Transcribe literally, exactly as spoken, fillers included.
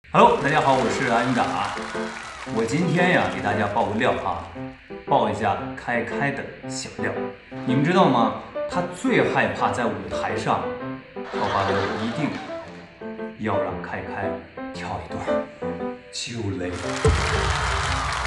Hello，大家好，我是安达。我今天呀给大家爆个料啊，爆一下开开的小料。你们知道吗？他最害怕在舞台上跳芭蕾舞，一定要让开开跳一段就雷。